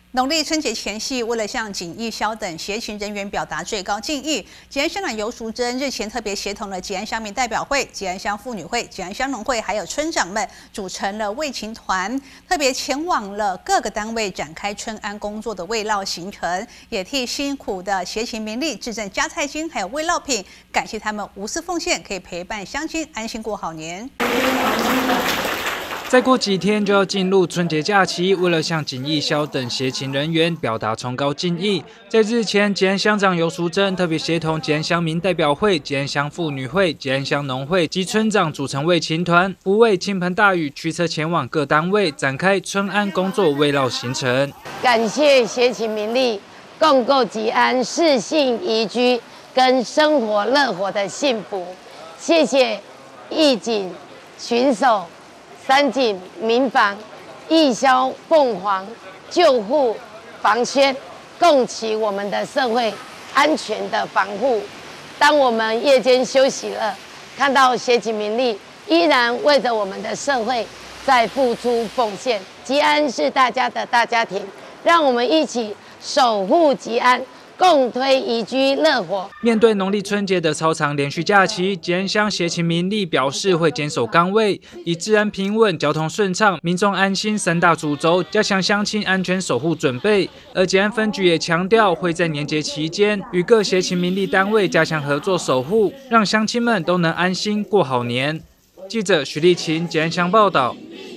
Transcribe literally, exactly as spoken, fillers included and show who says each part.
Speaker 1: 农历春节前夕，为了向警义消等协勤人员表达最高敬意，吉安乡长游淑珍日前特别协同了吉安乡民代表会、吉安乡妇女会、吉安乡农会，还有村长们，组成了慰勤团，特别前往了各个单位展开春安工作的慰劳行程，也替辛苦的协勤民力制赠加菜金，还有慰劳品，感谢他们无私奉献，可以陪伴乡亲安心过好年。
Speaker 2: 再过几天就要进入春节假期，为了向警义消等协勤人员表达崇高敬意，在日前，吉安乡长游淑珍特别协同吉安乡民代表会、吉安乡妇女会、吉安乡农会及村长组成慰勤团，不畏倾盆大雨，驱车前往各单位展开春安工作慰劳行程。
Speaker 3: 感谢协勤民力，共构吉安适性宜居跟生活乐活的幸福。谢谢义警巡守。三警、民防、义消、凤凰、救护、防宣，共起我们的社会安全的防护。当我们夜间休息了，看到协勤民力依然为着我们的社会在付出奉献。吉安是大家的大家庭，让我们一起守护吉安。共推宜居乐活。
Speaker 2: 面对农历春节的超长连续假期，吉安乡协勤民力表示会坚守岗位，以治安平稳、交通顺畅、民众安心三大主轴，加强乡亲安全守护准备。而吉安分局也强调，会在年节期间与各协勤民力单位加强合作守护，让乡亲们都能安心过好年。记者许丽琴，吉安乡报道。